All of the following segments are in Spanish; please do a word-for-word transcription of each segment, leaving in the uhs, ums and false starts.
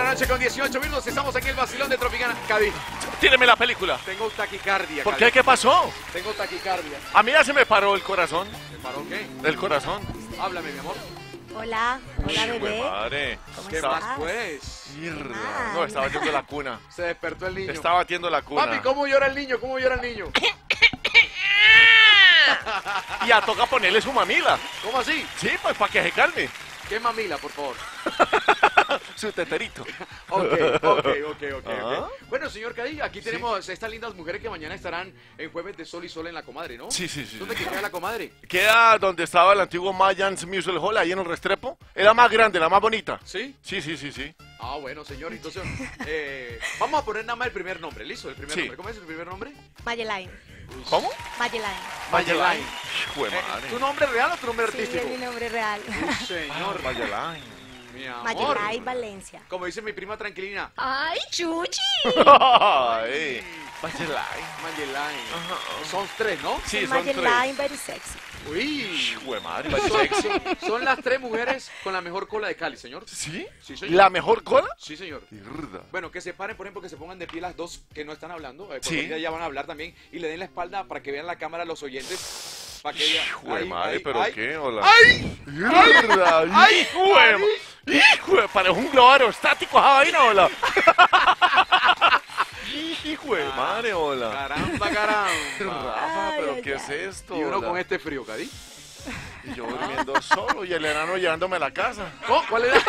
la noche con dieciocho minutos. Estamos aquí en el vacilón de Tropicana. Cadi, Tíreme la película. tengo taquicardia. ¿Por Cadi. qué? ¿Qué pasó? Tengo taquicardia. A mí ya se me paró el corazón. ¿Me paró qué? El corazón. Háblame, mi amor. Hola, hola Uy, bebé. madre. ¿Cómo ¿Qué estás? más, pues? Mierda. No, estaba batiendo la cuna. Se despertó el niño. Estaba batiendo la cuna. Papi, ¿cómo llora el niño? ¿Cómo llora el niño? Y a toca ponerle su mamila. ¿Cómo así? Sí, pues para que se calme. ¿Qué mamila, por favor? Su teterito. Ok, ok, ok, ok, Ah. ok. Bueno, señor Cadi, aquí tenemos estas lindas mujeres que mañana estarán en Jueves de Sol y Sol en La Comadre, ¿no? Sí, sí, sí. ¿Dónde queda La Comadre? Queda donde estaba el antiguo Mayans Music Hall, ahí en el Restrepo. Era más grande, la más bonita. ¿Sí? Sí, sí, sí, sí. Ah, bueno, señor, entonces eh, vamos a poner nada más el primer nombre, ¿listo? El primer Sí. nombre. ¿Cómo es el primer nombre? Mayeline. ¿Cómo? Mayeline. Mayeline. Hijo de Eh, madre. ¿Tu nombre real o tu nombre Sí, artístico? es mi nombre real. Uy, señor, Mayeline. mi amor. Mayeline Valencia. Como dice mi prima Tranquilina, ¡Ay, chuchi! Ay, Mayeline. Mayeline. Ajá. Son tres, ¿no? Sí, son tres. Mayeline very sexy. Uy. Hijo de madre, Son, sexy. son las tres mujeres con la mejor cola de Cali, señor. ¿Sí? Sí, señor. ¿La mejor cola? Sí, señor. Mierda. Bueno, que se paren, por ejemplo, que se pongan de pie las dos que no están hablando. Eh, porque Sí. ellas ya van a hablar también. Y le den la espalda para que vean la cámara a los oyentes. Para que vean. Hijo de Ahí, madre, ahí, ¿pero ahí. qué? Hola. ¡Ay! Mierda. ay, Hijo de ma- Hijo de... Parece un globo aerostático esa vaina, hola. Hijo de madre, hola. Caramba, caramba. Rafa, Ay, ¿pero ay, qué es ay. esto? Y uno hola? con este frío, Cadi. Y yo durmiendo solo y el enano llevándome a la casa. ¿Cómo? ¿Cuál era?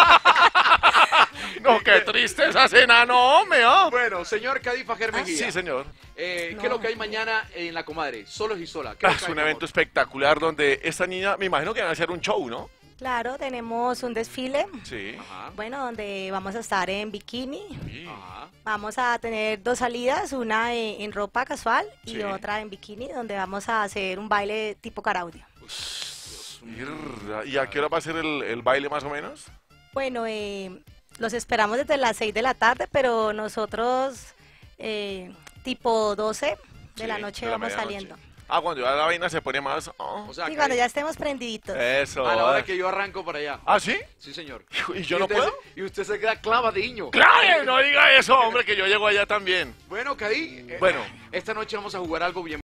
No, qué tristeza ese enano, hombre, ¿ah? Bueno, señor Cadi Fajer Mejía. Sí, señor. Eh, ¿Qué es No. lo que hay mañana en La Comadre? Solos y solas. ¿Qué Ah, lo que es hay, un mi evento amor? espectacular donde esta niña, me imagino que van a hacer un show, ¿no? Claro, tenemos un desfile. Sí. Ajá. Bueno, donde vamos a estar en bikini. Sí. Ajá. Vamos a tener dos salidas, una en, en ropa casual y Sí. otra en bikini, donde vamos a hacer un baile tipo caraudio. Mierda. ¿Y a qué hora va a ser el, el baile más o menos? Bueno, eh, los esperamos desde las seis de la tarde, pero nosotros eh, tipo doce de la Sí, noche de la vamos medianoche. saliendo. Ah, cuando ya la vaina se pone más... oh. O sea, Y que cuando ya estemos prendiditos. Eso. a la hora eh. que yo arranco para allá. ¿Ah, sí? Sí, señor. ¿Y yo no usted puedo? se- y usted se queda clavadiño. ¡Claro! No diga eso, hombre, que yo llego allá también. Bueno, Cadi. eh, Bueno. Esta noche vamos a jugar algo bien.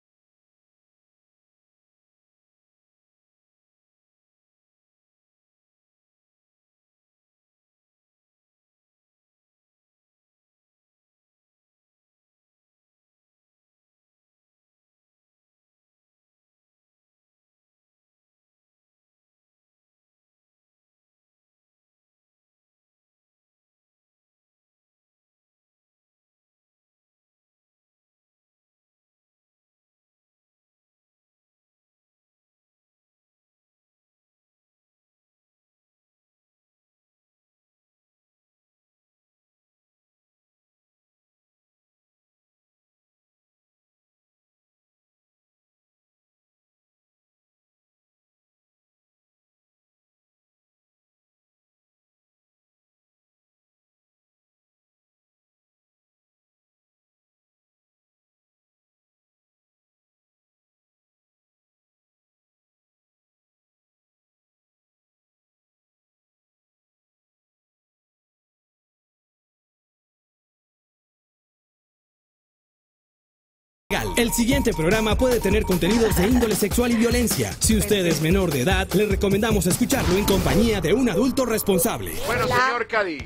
El siguiente programa puede tener contenidos de índole sexual y violencia. Si usted es menor de edad, le recomendamos escucharlo en compañía de un adulto responsable. Bueno, Hola. señor Cadi.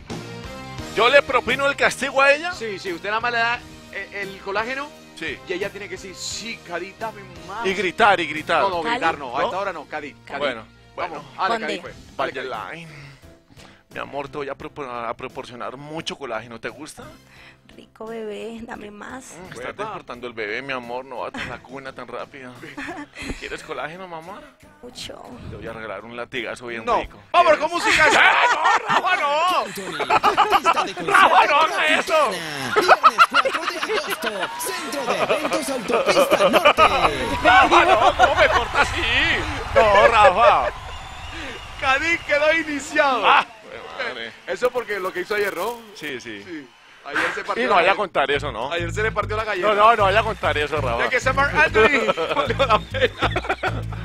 ¿Yo le propino el castigo a ella? Sí, sí, usted nada más le da eh, el colágeno Sí. y ella tiene que decir, sí, Cadi, dame más. Y gritar, y gritar. No, no, Cali. gritar no. A ¿No? esta hora no, Cadi. Cadi. Bueno, Vamos, bueno. dale, ¿Dónde? Cadi, pues. Dale, Cadi. Mayeline. Mi amor, te voy a, propor- a proporcionar mucho colágeno. ¿Te gusta? Rico bebé, dame más. Mm, Está Huepa. despertando el bebé, mi amor. No va a la cuna tan rápido. ¿Quieres colágeno, mamá? Mucho. Te voy a regalar un latigazo bien No. rico. Vamos con música. ¡Eh, no, Rafa, no! Anthony, artista de concierto ¡Rafa, no haga eso! Viernes cuatro de agosto, Centro de Eventos Autopista Norte. ¡Rafa, no! ¿Cómo me corta así? No, Rafa. Cadi quedó iniciado. ¡Ah! Madre. Eso porque lo que hizo ayer, ¿no? Sí, sí. Sí. Ayer se partió Y no la vaya a galleta. contar eso, ¿no? Ayer se le partió la galleta. No, no, no vaya a contar eso, Rafa. Ya que se Mark Anthony valió la pena.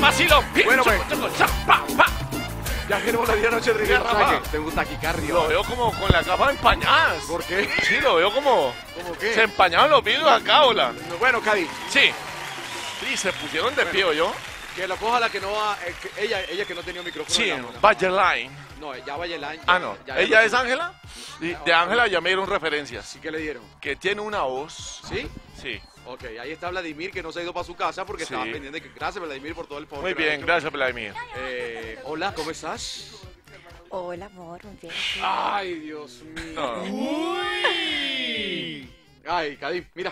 vacilón. Bueno, pues. Pa, pa. Ya queremos la día noche de Ya, Rafa. Tengo un taquicardio. Lo veo como con las gafas empañadas. ¿Por qué? Sí, lo veo como... ¿Cómo qué? Se empañaron los vidrios acá, hola. Bueno, Cádiz, Sí. Sí, se pusieron de pie, ¿yo? que lo coja la que no va... eh, que ella, ella que no tenía micrófono. Sí, en la mano. Bayeline. No, ya vaya el año. Ah, no. ya- ya ¿Ella no- es Ángela? Sí, de Ángela ya me dieron referencias. Sí, que le dieron. Que tiene una voz. ¿Sí? Sí. Ok, ahí está Vladimir, que no se ha ido para su casa porque Sí. estaba pendiente. Que... Gracias, Vladimir, por todo el favor. Muy que me ha bien, hecho. gracias, Vladimir. Eh, hola, ¿cómo estás? Hola, amor, muy bien. Ay, Dios mío. No. Uy. Ay, Cádiz, mira.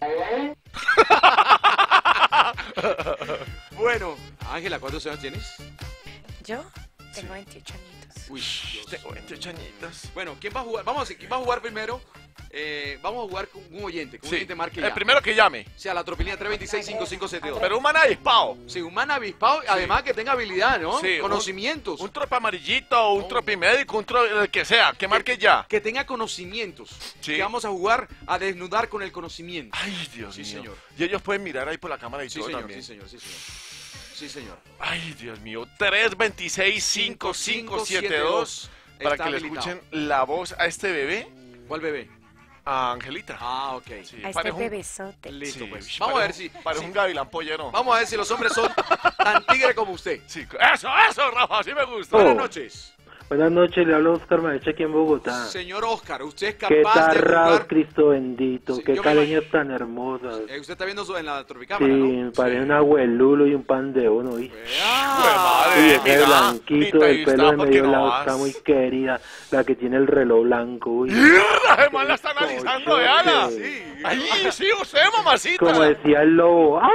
Bueno, Ángela, ¿cuántos años tienes? Yo tengo veintiocho añitos. Uy, Dios. Tengo veintiocho añitos. Bueno, ¿quién va a jugar? Vamos a decir, ¿quién va a jugar primero? Eh, vamos a jugar con un oyente, con un Sí. oyente marque El ya. primero que llame. O sea, la tropilía tres dos seis, cinco cinco siete dos. Pero un man avispado. Sí, un man avispado, además que tenga habilidad, ¿no? Sí, un- Conocimientos. Un trope amarillito, un trope médico, un trope el que sea, que marque ya. Que tenga conocimientos. Sí. Que vamos a jugar a desnudar con el conocimiento. Ay, Dios Sí, mío. señor. Y ellos pueden mirar ahí por la cámara y Sí, todo señor, también. sí, señor, sí, señor. Sí, señor. Ay, Dios mío. tres dos seis, cinco cinco siete dos. Para Está que le habilitado. escuchen la voz a este bebé, ¿Cuál bebé? a Angelita. Ah, ok. Sí, A este parece un- bebesote. Listo, sí, pues. Vamos a ver si... Parece si- un gavilán pollero. Vamos a ver si los hombres son tan tigre como usted. Sí, eso, eso, Rafa, así me gusta. Buenas noches. Buenas noches, le hablo Oscar Maecha aquí en Bogotá. Señor Oscar, usted es Qué capaz de tarraos, jugar... Cristo bendito, Sí, qué yo me caleñas tan hermosas. Eh, usted está viendo eso en la Sí, Tropicámara, me ¿no? parece un abuelulo y un pan de uno, ¿viste? Jue Ah, madre, Uy, ese mira, blanquito, ni te el pelo está de porque medio no lado vas. está muy querida, la que tiene el reloj blanco, uy. Además la está analizando, Cochote. veala. Sí. Ay, sí, usted, mamacita. Como decía el lobo. ¡Ay!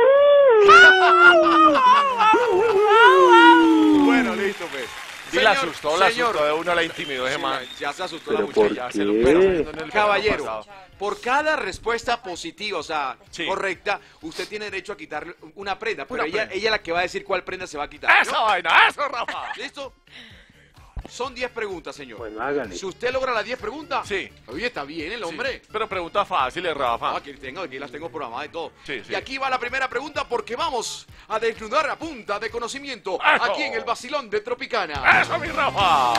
Bueno, listo, pues. Sí, la Señor, asustó, la señor. asustó de uno, la intimidó ese Sí, man. la- ya se asustó la ¿Pero muchacha. por ya qué? se lo- En Pero, el verano caballero, pasado. por cada respuesta positiva, o sea, Sí. correcta, usted tiene derecho a quitarle una prenda. Pero Una ella, prenda. ella es la que va a decir cuál prenda se va a quitar. Esa ¿no? vaina, eso, Rafa. ¿Listo? Son diez preguntas, señor. Bueno, hágale. Si usted logra las diez preguntas, Sí. oye, está bien el hombre. Sí, pero pregunta fácil, Rafa. No, aquí, tengo, aquí las tengo programadas y todo. Sí, sí. Y aquí va la primera pregunta porque vamos a desnudar a punta de conocimiento ¡Eso! aquí en el vacilón de Tropicana. Eso, mi Rafa.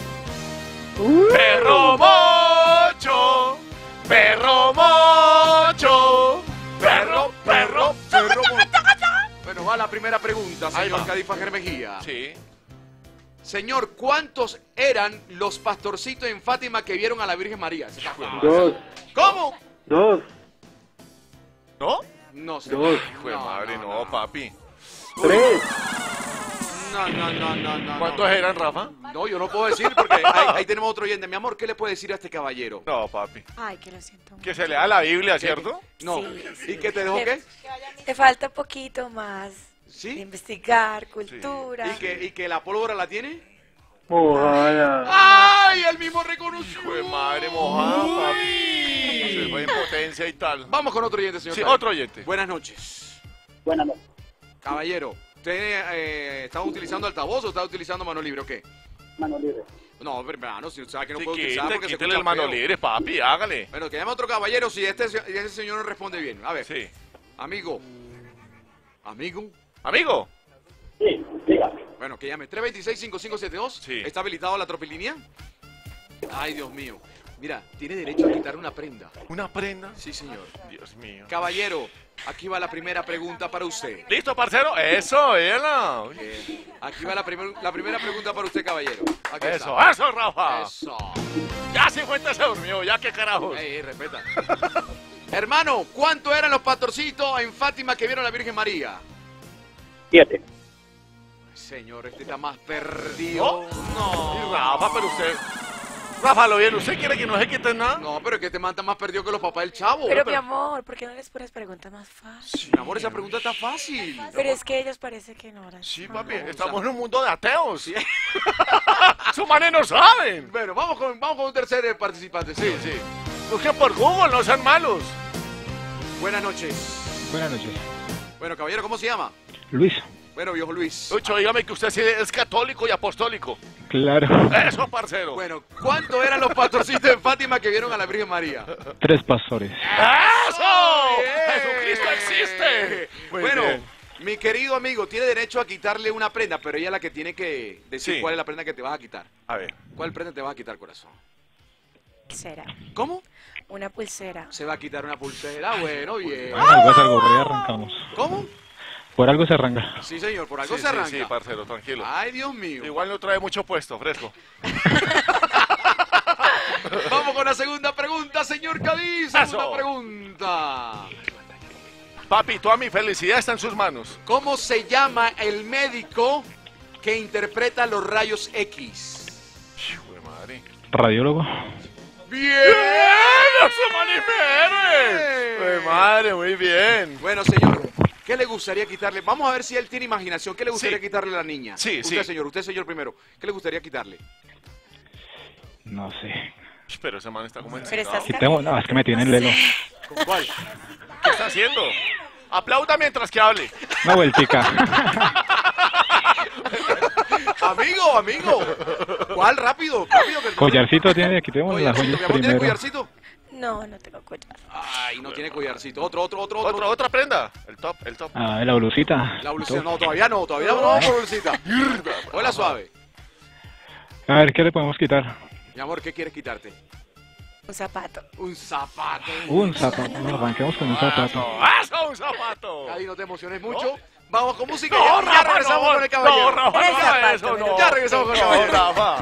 Perro mocho, perro mocho, perro, perro, Perro mon- Bueno, va la primera pregunta, Ahí señor va. Cadifa Germejía. Sí. Señor, ¿cuántos eran los pastorcitos en Fátima que vieron a la Virgen María? Dos, ¿Cómo? dos, ¿No? No, sé. Dos. Hijo de madre, no, papi. tres. No, no, no, no, no. ¿Cuántos no. eran, Rafa? No, yo no puedo decir porque ahí, ahí tenemos otro oyente. Mi amor, ¿qué le puede decir a este caballero? No, papi. Ay, que lo siento. Que se lea la Biblia, ¿cierto? No. Sí, ¿Y qué te dejó qué? Te falta un poquito más de ¿Sí? investigar, cultura. ¿Y que, ¿Y que la pólvora la tiene? Mojada. ¡Ay! El mismo reconoció. Hijo de madre mojada, papi. Se fue en potencia y tal. Vamos con otro oyente, señor. Sí, Cadifa. otro oyente. Buenas noches. Buenas noches. Caballero, ¿usted eh, estaba utilizando altavoz o estaba utilizando mano libre o qué? Mano libre. No, hermano, si usted sabe que no Sí, puede utilizar quite, porque se quítele escucha el mano feo. libre, papi, hágale. Bueno, que llame a otro caballero si este, se- ese señor no responde bien. A ver, Sí. amigo. Amigo. Amigo. Sí, dígame. Bueno, que llame. tres dos seis, cinco cinco siete dos. Sí. ¿Está habilitado la tropilínea? Ay, Dios mío. Mira, tiene derecho a quitar una prenda. ¿Una prenda? Sí, señor. Dios mío. Caballero, aquí va la primera pregunta para usted. ¿Listo, parcero? Eso, era. Eh, aquí va la, primer- la primera pregunta para usted, caballero. Aquí Eso, está. eso, Rafa. Eso. Ya se fue, se durmió, ya qué carajos. Ey, ey, respeta. Hermano, ¿cuánto eran los pastorcitos en Fátima que vieron a la Virgen María? Siete. Señor, este está más perdido. Y Rafa, pero usted. Rafa, lo bien, ¿usted quiere que no se quite nada? No, pero es que este man está más perdido que los papás del chavo. Pero mi amor, ¿por qué no les pones preguntas más fáciles? Mi amor, esa pregunta está fácil. Pero es que ellos parece que no las Sí, saben. papi, o estamos sea- en un mundo de ateos. Sus manes no saben. Bueno, vamos con, vamos con un tercer eh, participante. Sí, sí. Busquen por Google, no sean malos. Buenas noches. Buenas noches. Bueno, caballero, ¿cómo se llama? Luis. Bueno, viejo Luis. Lucho, dígame que usted sí es católico y apostólico. Claro. Eso, parcero. Bueno, ¿cuánto eran los pastorcitos en Fátima que vieron a la Virgen María? Tres pastores. ¡Eso! Bien. ¡Jesucristo existe! Muy Bueno, bien. Mi querido amigo, tiene derecho a quitarle una prenda, pero ella es la que tiene que decir Sí. cuál es la prenda que te vas a quitar. A ver. ¿Cuál prenda te vas a quitar, corazón? Pulsera. ¿Cómo? Una pulsera. Se va a quitar una pulsera. Bueno, bien. Bueno, algo es algo, por ahí arrancamos. ¿Cómo? Por algo se arranca. Sí, señor, por algo Sí, se sí, arranca. sí, parcero, tranquilo. Ay, Dios mío. Igual no trae mucho puesto, fresco. Vamos con la segunda pregunta, señor Cádiz. Segunda Eso. pregunta. Papi, toda mi felicidad está en sus manos. ¿Cómo se llama el médico que interpreta los rayos X? Hijo de madre. Radiólogo. ¡Bien! ¡Eso, Maniferes! Pues madre, muy bien. Bueno, señor, ¿qué le gustaría quitarle? Vamos a ver si él tiene imaginación. ¿Qué le gustaría Sí. quitarle a la niña? Sí, usted, sí. señor, usted, señor, primero. ¿Qué le gustaría quitarle? No sé. Pero ese man está como Pero excitado. estás Quitemos, no, es que me tiene el lelo. ¿Con cuál? ¿Qué está haciendo? Aplauda mientras que hable. Una vueltica. Amigo, amigo. ¿Cuál? Rápido, rápido. Que Collarcito tiene, quitemos las Collarcito, joyas mi amor, ¿tiene primero. collarcito? No, no tengo collar. Ay, no tiene collarcito. Otro, otro, otro, otro. Otra, otra prenda. El top, el top. Ah, la blusita. La blusita, no, todavía no, todavía no vamos por blusita. Hola, suave. A ver, ¿qué le podemos quitar? Mi amor, ¿qué quieres quitarte? Un zapato. Un zapato. Un zapato. No, arranquemos con un zapato. ¡Eso, un zapato! Cádiz, no te emociones mucho. Vamos con música. No, ya, ya Rafa, regresamos no, con el caballero. No, Rafa, El no zapato, haga eso, mira. no. Ya regresamos con el No, caballero. Rafa.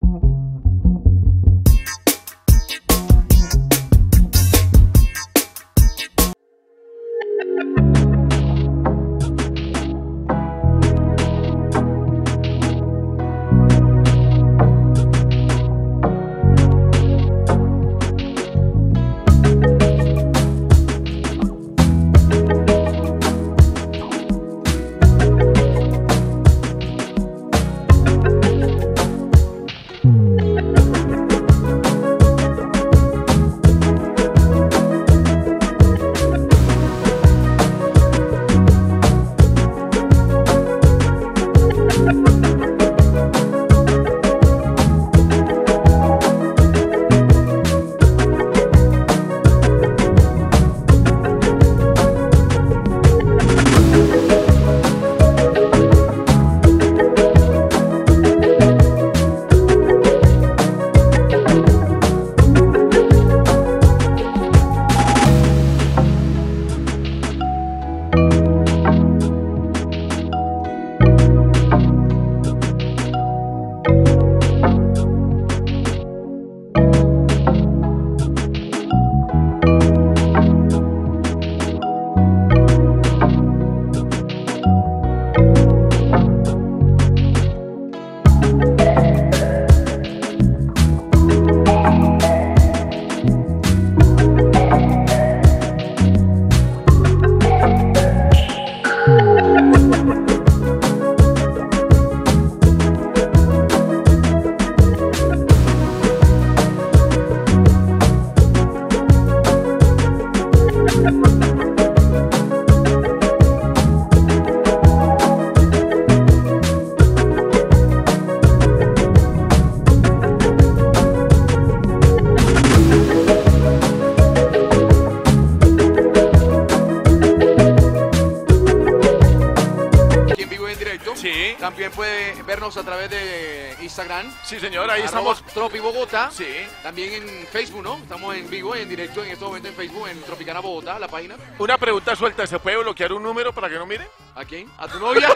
También puede vernos a través de Instagram. Sí, señor, ahí Arroba estamos. Tropi Bogotá. Sí. También en Facebook, ¿no? Estamos en vivo, en directo en este momento en Facebook, en Tropicana Bogotá, la página. Una pregunta suelta, ¿se puede bloquear un número para que no mire? ¿A quién? ¿A tu novia?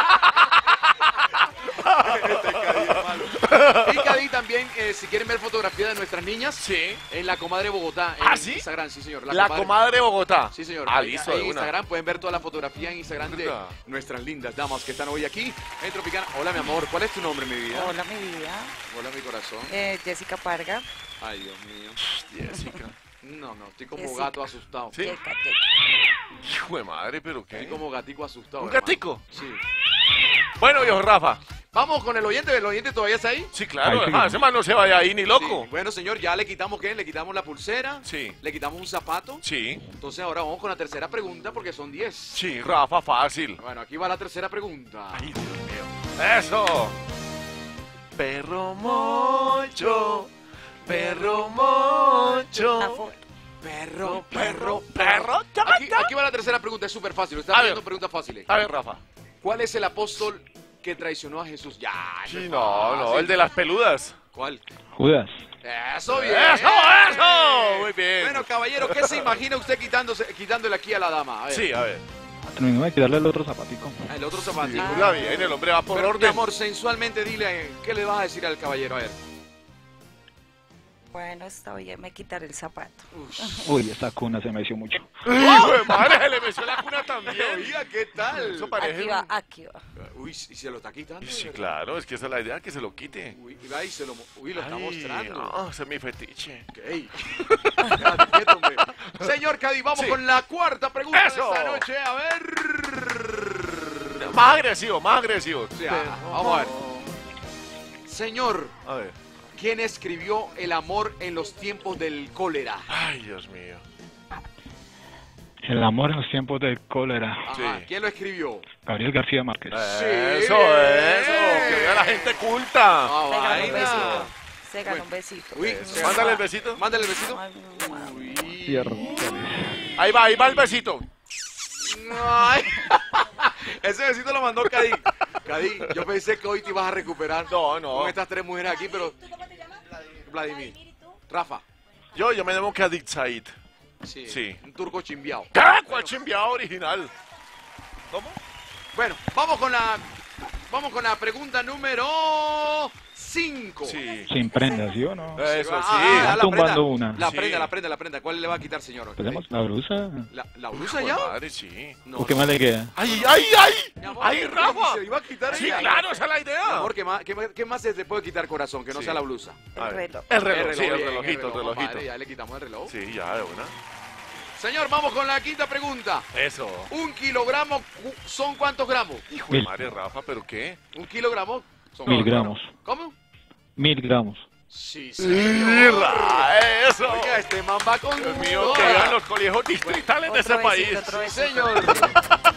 Este Cádiz, hermano. Y Cádiz también, eh, si quieren ver fotografías de nuestras niñas, Sí. en La Comadre Bogotá. En ¿Ah, sí? Instagram, sí, señor. La comadre Bogotá. Sí, señor. Ah, Ahí- listo, ahí de en una. Instagram pueden ver toda la fotografía en Instagram de Verdad. nuestras lindas damas que están hoy aquí en Tropicana. Hola, mi amor. ¿Cuál es tu nombre, mi vida? Hola, mi vida. Hola, mi corazón. Eh, Jessica Parga. Ay, Dios mío. Jessica. No, no, estoy como Jessica. gato asustado. Sí. Jessica, Jessica. Hijo de madre, ¿pero Estoy qué? como gatico asustado. ¿Un hermano. gatico? Sí. Bueno, viejo Rafa. Vamos con el oyente. ¿El oyente todavía está ahí? Sí, claro. Ahí sí. Ah, ese man no se vaya ahí ni loco. Sí. Bueno, señor, ya le quitamos ¿qué? Le quitamos la pulsera. Sí. Le quitamos un zapato. Sí. Entonces ahora vamos con la tercera pregunta porque son diez. Sí, Rafa, fácil. Bueno, aquí va la tercera pregunta. Ay, Dios mío. Eso. Perro mocho. Perro mocho. A foto. Perro, perro, Perro. Aquí, aquí aquí va la tercera pregunta, es súper fácil. Usted A está ver. haciendo preguntas fáciles. A ver, Rafa. ¿Cuál es el apóstol que traicionó a Jesús? Ya, eso Sí, es no, no, fácil. el de las peludas. ¿Cuál? Judas. Eso bien. ¡Eso, eso! Muy bien. Bueno, caballero, ¿qué se imagina usted quitándose, quitándole aquí a la dama? A ver. Sí, a ver. Terminó de quitarle el otro zapatico. El otro zapatito. Muy bien, el hombre va por Pero, mi orden. amor, sensualmente dile, ¿qué le vas a decir al caballero? A ver. Bueno, está bien, me quitaré el zapato. Uy, esta cuna se me hizo mucho. ¡Hijo de madre! Se le meció la cuna también. Oiga, ¿qué tal? Eso parece... Aquí va, aquí va. Uy, ¿y se lo está quitando? Sí, de verdad? claro, es que esa es la idea, que se lo quite. Uy, y va y se lo, mo- uy, lo está Ay, mostrando. No, ese es mi fetiche. Ey. Quédate quieto, hombre. Señor Cadi, vamos Sí. con la cuarta pregunta Eso. de esta noche. A ver. Más agresivo, más agresivo. O sea, vamos a ver. Señor, A ver. ¿quién escribió El amor en los tiempos del cólera? Ay, Dios mío. El amor en los tiempos del cólera. Ajá, Sí. ¿quién lo escribió? Gabriel García Márquez. Sí, Eso, bien. eso. Que vea la gente culta. Ah, Se ganó un vaina. besito. Se ganó Bueno. un besito. Uy, Eso. se- Mándale el besito. Mándale el besito. Ay, mamá. Uy. Cierro. Ahí va, ahí va el besito. Ay. Ese besito lo mandó Cadi. Cadi, yo pensé que hoy te ibas a recuperar. No, no. Con estas tres mujeres aquí, pero. Vladimir. Rafa. Yo, yo me llamo Kadik Said. Sí. Sí. Un turco chimbiao. ¿Qué? ¿Cuál chimbiado original? ¿Cómo? Bueno, vamos con la. Vamos con la pregunta número cinco. Sí. Sin prendas, ¿sí o no? Eso, Ah, sí. ah, Están la tumbando prenda. una. La Sí. prenda, la prenda, la prenda. ¿Cuál le va a quitar, señor? ¿Tenemos la blusa? ¿La, la blusa Hijo de ya? Madre, sí. No, ¿O qué no. más le queda? ¡Ay, ay, ay! Mi amor, ¡Ay, Rafa! ¿Se iba a quitar Sí, ella? claro, esa es la Mi idea. amor, ¿qué más, qué, más, qué más se te puede quitar, corazón? Que no Sí. sea la blusa. A El ver. reloj. El reloj, sí, el bien, relojito, el reloj, relojito. compadre, ya le quitamos el reloj. Sí, ya, de una. Señor, vamos con la quinta pregunta. Eso. ¿Un kilogramo cu- son cuántos gramos? Hijo de Mil. madre, Rafa, ¿pero qué? ¿Un kilogramo? Son Mil cuántos gramos. ¿Cómo? Mil gramos. Sí, ¡Irra! ¡Eso! Oiga, este man va con Dios mío, toda. que vean los colegios distritales de ese Otro país. besito, otro Sí, besito. señor.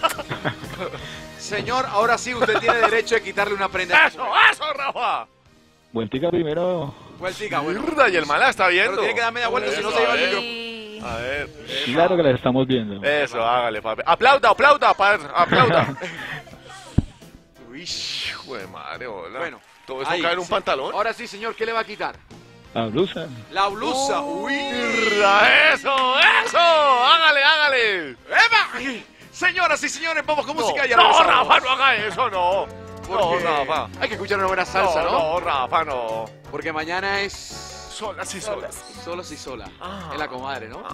Señor, ahora sí usted tiene derecho de quitarle una prenda. a esta ¡Eso, mujer. eso, Rafa! Vueltica primero. Vueltica, bueno. Irra, y el mal la está viendo. Pero tiene que dar media vuelta, si no Eso, se lleva a el ver. micro. Y- A ver. Claro que la estamos viendo. Eso, hágale, papi. Aplauda, aplauda, padre, aplauda. Uy. Hijo de madre, hola. Bueno, Todo eso ahí, cae en un sí. pantalón. Ahora sí, señor, ¿qué le va a quitar? La blusa. La blusa. Uy. Irra, eso, eso. Hágale, hágale. ¡Eva! Señoras y señores, vamos con No, música y ya no, regresamos. Rafa, no haga eso, no. No, Porque Rafa. hay que escuchar una buena salsa, ¿no? No, no, Rafa, no. Porque mañana es Solas y solas. solos y sola. Ah. Es la comadre, ¿no?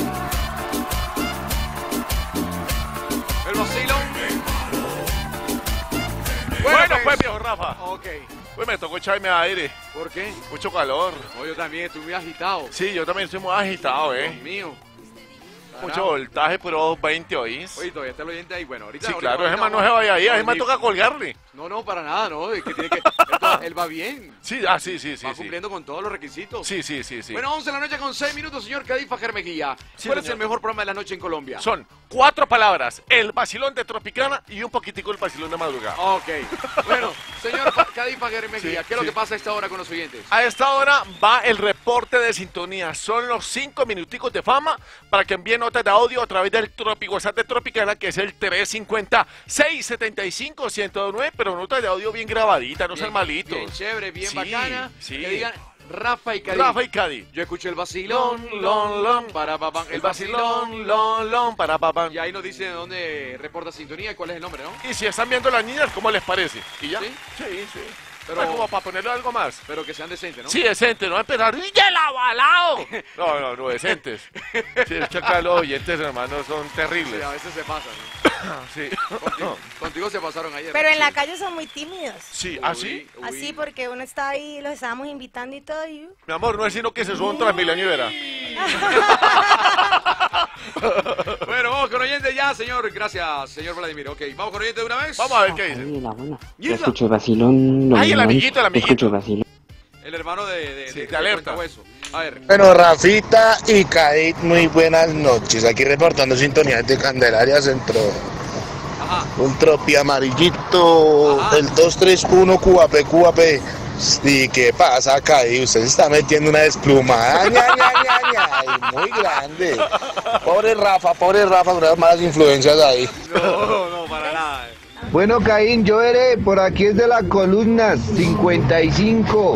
El vacilo. Bueno, pues, viejo Rafa. Ok. Pues me tocó echarme aire. ¿Por qué? Mucho calor. No, yo también estoy muy agitado. Sí, yo también estoy muy agitado, Dios ¿eh? mío. Mucho voltaje, pero veinte, ¿oís? Oye, todavía está el oyente ahí. Bueno, ahorita. Sí, ahorita- claro, ese ahorita man no se vamos- vaya ahí, a ese man venir. toca colgarle. No, no, para nada, no. Es que tiene que. Esto- él va bien. Sí, ah, sí, sí, sí. va sí. cumpliendo con todos los requisitos. Sí, sí, sí, sí. Bueno, once de la noche con seis minutos, señor Cadifa Germejía. Sí, ¿Cuál es señor. el mejor programa de la noche en Colombia? Son cuatro palabras. El vacilón de Tropicana y un poquitico el vacilón de madrugada. Ok. Bueno, señor Fa- Cadifa Germejía, Sí, ¿qué es lo sí. que pasa a esta hora con los oyentes? A esta hora va el reporte de sintonía. Son los cinco minuticos de fama para que envíen notas de audio a través del Tropic WhatsApp de Tropicana, que es el tres cincuenta, seiscientos setenta y cinco, ciento nueve, pero notas de audio bien grabaditas, no sean malitos. Bien chévere, bien Sí, bacana. sí. Que digan Rafa y Cadi. Rafa y Cadi. Yo escuché el vacilón, Lon, lon, lon. para papá. El vacilón, lon, lon, para papá. Y ahí nos dice de dónde reporta sintonía y cuál es el nombre, ¿no? Y si están viendo las niñas, ¿cómo les parece? ¿Y ya? ¿Sí? Sí, sí. Pero- Pero como para ponerle algo más. Pero que sean decentes, ¿no? Sí, decente, no empezar. ¡Y el avalado! No, no, no, decentes. Sí, es que acá los oyentes, hermanos, son Sí, terribles. a veces se pasan, ¿no? Sí. Contigo, contigo se pasaron ayer. Pero en la Sí. calle son muy tímidos. Sí, Uy, ¿así? uy. Así porque uno está ahí, los estábamos invitando y todo. Y... Mi amor, no es sino que se suba un Transmilenio y verá. Bueno, vamos con oyente ya, señor. Gracias, señor Vladimir. Ok, vamos con oyente de una vez. Vamos a ver qué dice. Ay, la buena. ¿Y Yo esa? escucho el vacilón. Ay, el normal. amiguito, el amiguito. Escucho el vacilón. El hermano de, de, Sí, de- de alerta. Cuentahueso. A ver. Bueno, Rafita y Cadit, muy buenas noches. Aquí reportando sintonía de Candelaria Centro. Ajá. Un tropi amarillito, Ajá. el dos tres uno Q A P, Q A P. ¿Y qué pasa, Cádiz? Usted se está metiendo una desplumada, ña, ña, ña, ña, y muy grande. Pobre Rafa, pobre Rafa, unas malas influencias ahí. No, no, para nada. Bueno, Caín, yo veré, por aquí es de la columna cincuenta y cinco.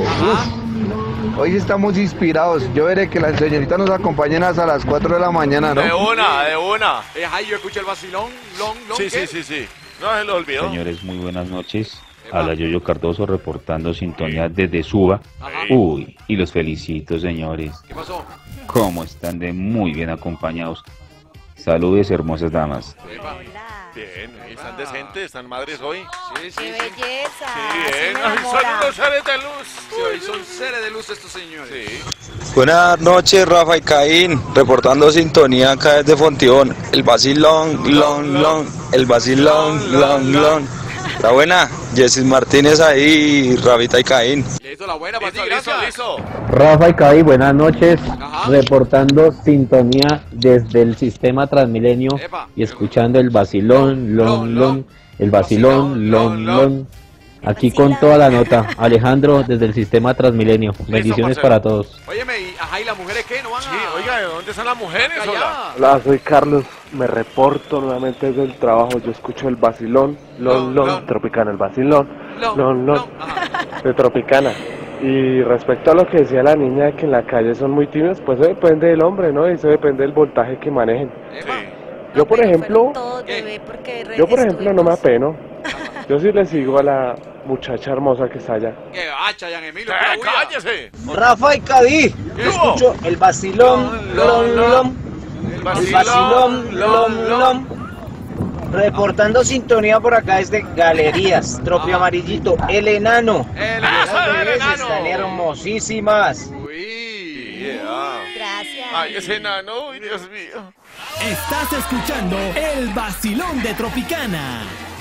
Uf, hoy estamos inspirados. Yo veré que las señoritas nos acompañen hasta las cuatro de la mañana, ¿no? De una, de una. Eh, ay, yo escucho el vacilón, long, long, Sí, ¿qué? sí, sí, sí. No se lo olvidó. Señores, muy buenas noches. Epa. Habla Yoyo Cardoso reportando sintonía desde Suba. Ajá. Uy, y los felicito, señores. ¿Qué pasó? Cómo están de muy bien acompañados. Saludes, hermosas damas. Epa. Bien, están decentes, están madres hoy. Sí, sí, ¡Qué sí. belleza! Sí, Así bien. me Ay, enamora. son unos seres de luz. Sí, hoy son seres de luz estos señores. Sí. Buenas noches, Rafa y Caín, reportando sintonía acá desde Fontibón. El vacilón, long, long, el vacilón, long, long. La buena, Jessis Martínez ahí, Rafita y Caín. Listo, la buena para ti, Listo, listo, gracias. listo. Rafa y Caí, buenas noches. Ajá. Reportando sintonía desde el sistema Transmilenio Epa. y escuchando el vacilón, lon, lon, el vacilón, lon, lon. Aquí con toda la nota. Alejandro desde el sistema Transmilenio. Bendiciones parcero. para todos. Óyeme, y, ajá, ¿y las mujeres qué? ¿No van a...? Sí, oiga, ¿de dónde están las mujeres? Allá. Hola. Hola, soy Carlos, me reporto nuevamente desde el trabajo, yo escucho el vacilón, lon, Lon, lon, lon. Tropicana, el vacilón, Lon, lon, lon, Ajá. de Tropicana. Y respecto a lo que decía la niña de que en la calle son muy tímidos, pues eso depende del hombre, ¿no? Y eso depende del voltaje que manejen. Epa. Yo, por Pero ejemplo, fueron todos, bebé, porque re- yo, por ejemplo, no me estuvimos- apeno. Yo sí le sigo a la muchacha hermosa que está allá. ¡Qué hacha, Yan Emilio! Eh, pura bulla. ¡Cállese! Rafa y Cadí, ¿Qué? escucho el vacilón, lom, lom, El el vacilón, lom, lom. Reportando sintonía por acá desde Galerías, Tropio Amarillito, el enano. El Las ¡Eso, el bebés enano! están hermosísimas. Uy. Yeah. Gracias. Ay, ese enano, uy, Dios mío. Estás escuchando el vacilón de Tropicana.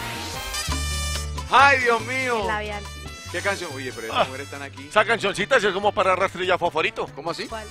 ¡Ay, Dios mío! El labial. ¿Qué canción? Oye, pero Ah. estas mujeres están aquí. Esa cancioncita es como para rastrillar fosforito. ¿Cómo así? ¿Cuál?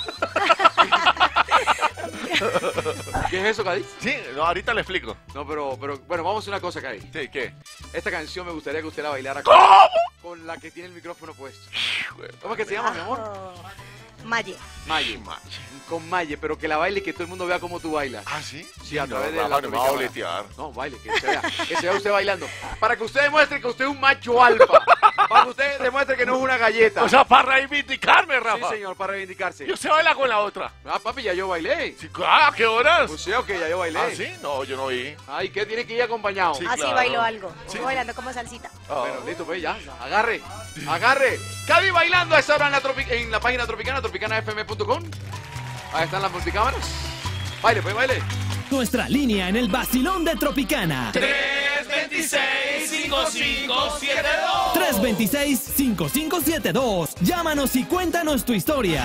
¿Qué es eso, Cádiz? Sí, no, ahorita le explico. No, pero, pero, bueno, vamos a hacer una cosa, Cádiz. Sí, ¿qué? Esta canción me gustaría que usted la bailara ¿Cómo? con, con la que tiene el micrófono puesto. ¿Cómo es que se llama, mi amor? Oh, Maye. Maye. Con Maye, pero que la baile y que todo el mundo vea cómo tú bailas. ¿Ah, sí? Sí, a No, través de Rafa, la no me va a tropicámara. boletear. No, baile, que se vea, que se vea usted bailando. Para que usted demuestre que usted es un macho alfa. Para que usted demuestre que no es una galleta. O sea, para reivindicarme, sí, Rafa. señor, para reivindicarse. Y usted baila con la otra. Ah, papi, ya yo bailé. Sí, ah, ¿qué horas? O sea, que ya yo bailé. ¿Ah, sí? No, yo no vi. Ay, ¿qué tiene que ir acompañado? Sí, Así claro. bailó algo. Sí. Estuvo bailando como salsita. Ah. Bueno, listo, pues ya, agarre, agarre. Cádiz bailando a esa hora en la, tropi- en la página tropicana, tropicana f m punto com. Ahí están las multicámaras. Baile, pues baile. Nuestra línea en el vacilón de Tropicana. tres veintiséis, cincuenta y cinco setenta y dos. tres dos seis, cinco cinco siete dos. Llámanos y cuéntanos tu historia.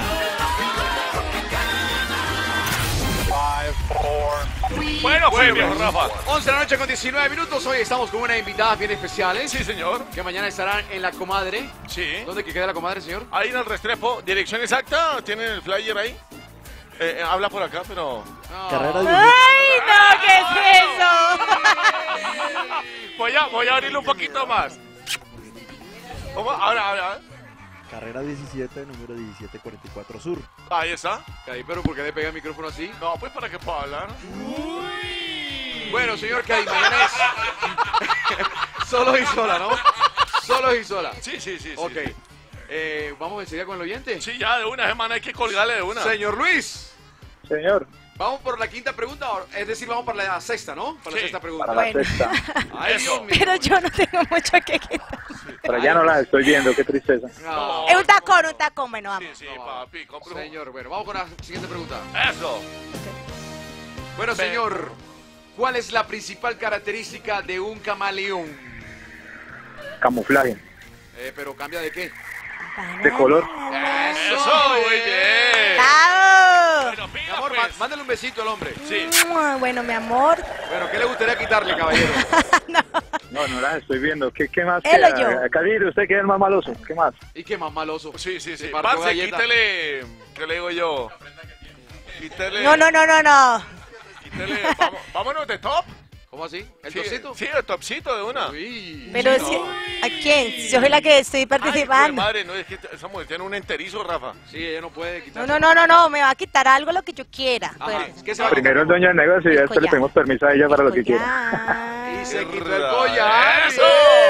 Bueno, fue viejo Rafa. once de la noche con diecinueve minutos. Hoy estamos con una invitada bien especial, ¿eh? Sí, señor. Que mañana estarán en la Comadre. Sí. ¿Dónde que queda la Comadre, señor? Ahí en el Restrepo, dirección exacta, tienen el flyer ahí. Eh, eh, habla por acá, pero... Carrera de ¡Ay, no! ¿Qué es eso? Voy a, voy a abrirlo un poquito más. ¿Cómo? Ahora, ahora, ahora. Carrera diecisiete, número diecisiete cuarenta y cuatro Sur. Ahí está. Cádiz, pero ¿por qué le pega el micrófono así? No, pues para que pueda hablar. Uy. Bueno, señor Cádiz, mañana es... Solo y sola, ¿no? Solo y sola. Sí, sí, sí. Ok. Sí. Eh, ¿Vamos enseguida con el oyente? Sí, ya de una semana hay que colgarle de una. Señor Luis. Señor, Vamos por la quinta pregunta, es decir, vamos para la sexta, ¿no? Para la Sí. sexta pregunta. para la Bueno. sexta. Ay, Dios mío. Pero yo no tengo mucho que quitar. Pero ya no la estoy viendo, qué tristeza. No. Es un tacón, un tacón. Bueno, Sí, vamos. sí, papi, compre un- Señor, bueno, vamos con la siguiente pregunta. Eso. Bueno, Ve- señor, ¿cuál es la principal característica de un camaleón? Camuflaje. Eh, pero cambia de qué? De color. Eso, muy bien. ¡Bravo! Bueno, Mi pida, amor, pues. má- mándale un besito al hombre. Sí. Mua, Bueno, mi amor. Bueno, ¿qué le gustaría quitarle, caballero? No, no la estoy viendo. ¿Qué, qué más Él o queda? yo. Kadir, ¿usted qué es el más maloso? ¿Qué más? ¿Y qué más maloso? Sí, sí, sí. Se partió Parce, galleta. quítele... ¿Qué le digo yo? Quítele... No, no, no, no, no. Quítele... vamos- vámonos de top. ¿Cómo ¿Cómo así? ¿El Sí, topcito? Sí, el topcito de una. Uy. Pero Sí, si- no. ¿a quién? Si yo soy la que estoy Ay, participando. madre, no, es que esa mujer tiene un enterizo, Rafa. Sí, ella no puede No, quitar. no, no, no, no, me va a quitar algo lo que yo quiera. Ajá. Pues, ¿Qué se va a quitar? Primero el dueño del negocio y El después le collar. pedimos permiso a ella para lo que quiera. ya. Y se quitó el collar. ¡Eso!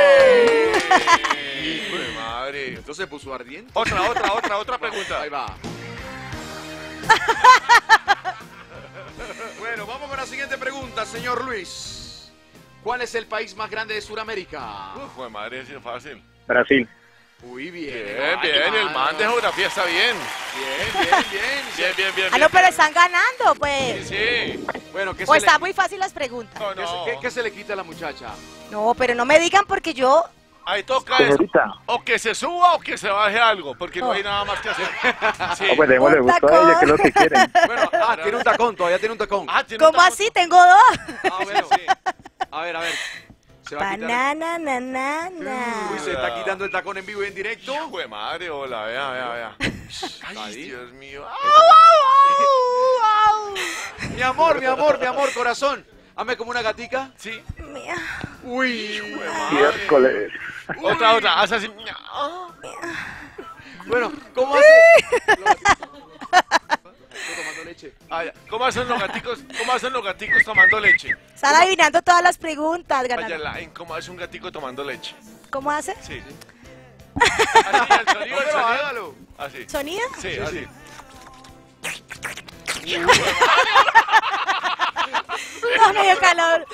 Bien. Hijo de madre. Entonces se puso ardiente. Otra, otra, otra, otra pregunta. Ahí va. Bueno, vamos con la siguiente pregunta, señor Luis. ¿Cuál es el país más grande de Sudamérica? Uf, de madre, es fácil. Brasil. Uy, bien. Bien, Ay, bien, el mano. man de geografía está bien. Bien, bien, bien. Bien, bien, bien. Ah, no, bien, pero bien. están ganando, pues. Sí. Bueno, ¿qué O se, está le, muy fácil las preguntas. No, qué se- no. qué- qué se le quita a la muchacha? No, pero no me digan porque yo... Ahí toca eso. Señorita. O que se suba o que se baje algo, porque no hay nada más que hacer. Sí. Ah, pues démosle Un gusto a ella, que es lo que quieren. Bueno, ah, tiene un tacón, todavía tiene un tacón. Ah, tiene un ¿Cómo tacón. así? Tengo dos. Ah, bueno. A ver, a ver. Se va a quitar. Banana, nanana. Uy, se está quitando el tacón en vivo y en directo. Hijo de madre, hola, vea, vea, vea. Ay, Ahí. Dios mío. Mi amor, mi amor, mi amor, corazón. Hazme como una gatica. Sí. Mía. Uy. Miércoles. Otra, otra, haz así. Bueno, ¿cómo hace? Estoy tomando leche. Ah, ya. ¿Cómo hacen los gaticos? ¿Cómo hacen los gaticos tomando leche? Están adivinando todas las preguntas, Vaya, ganando. la- ¿cómo hace un gatico tomando leche? ¿Cómo hace? Sí. Así, el sonido, el Pero sonido. hágalo. Así. ¿Sonido? Sí, así. No, me dio calor.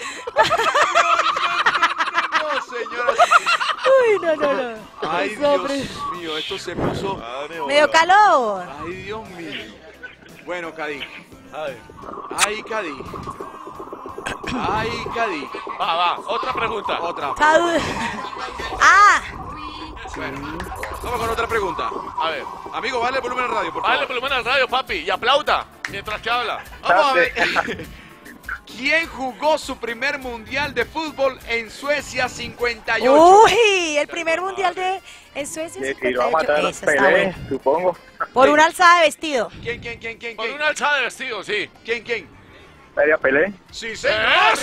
No, señora. Uy, no, no, no. Ay, Sobre. Dios mío, esto se puso. Madre, Me dio hola. calor. Ay, Dios mío. Bueno, Cadi. Ay. Ay, Cadi. Ay, Cadi. Va, va, otra pregunta. Otra. Cadu- Ah, Bueno, vamos con otra pregunta. A ver. Amigo, vale el volumen al radio, por favor. Dale volumen al radio, papi, y aplauda mientras que habla. Vamos a ver. ¿Quién jugó su primer mundial de fútbol en Suecia cincuenta y ocho? uy, el primer mundial de en Suecia Le tiró a cincuenta y matar ocho. a Eso está Pelé, bueno. supongo. Por una alzada de vestido. ¿Quién, quién, quién, quién, Con quién? una alzada de vestido, sí. ¿Quién, quién? Sería Pelé. Sí, señor. ¡Eso!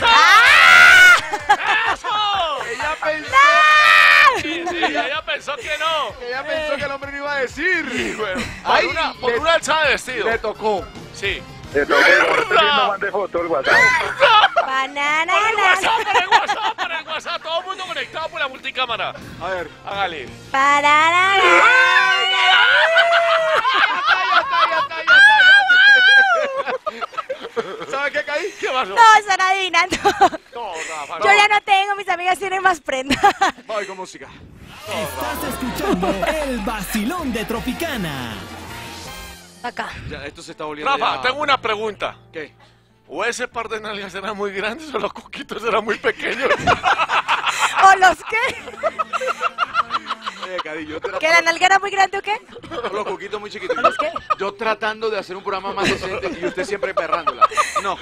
¡Eso! Ella pensó, Sí, sí, ella pensó que no. ella pensó que el hombre no iba a decir. Bueno, por Ay, una, por le- una alzada de vestido. Le tocó. Sí. De todo el mundo mande foto el WhatsApp. Banana. Por el WhatsApp, por el WhatsApp, por el WhatsApp. Todo el mundo conectado por la multicámara. A ver. Hágale. Banana. Ya está, ya está, ya está. ¿Sabe qué, Caí? ¿Qué pasó? No, están adivinando. No, Rafa, Yo no. ya no tengo, mis amigas tienen más prendas. Voy con música. Estás escuchando el vacilón de Tropicana. Acá. Ya, esto se está volviendo Rafa, ya- tengo una pregunta. ¿Qué? ¿O ese par de nalgas eran muy grandes o los coquitos eran muy pequeños? ¿O los qué? Oye, Cadi, yo tra- ¿Que la nalga era muy grande o qué? Los coquitos muy chiquitos. ¿Los qué? Yo tratando de hacer un programa más decente y usted siempre perrándola. No.